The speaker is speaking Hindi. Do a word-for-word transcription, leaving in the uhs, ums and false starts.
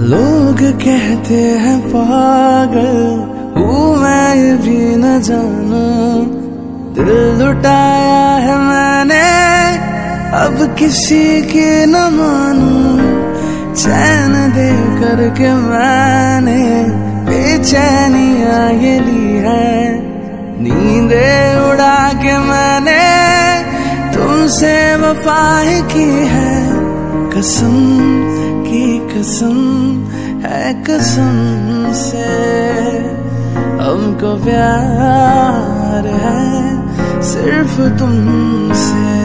लोग कहते हैं पागल हूँ मैं, ये भी न जानूं दिल लुटाया है मैंने, अब किसी की न मानूं। चैन दे करके मैंने बेचैनियाँ ये ली है, नींदे उड़ा के मैंने तुमसे वफा की है। कसम की कसम है कसम से, हमको प्यार है सिर्फ तुमसे।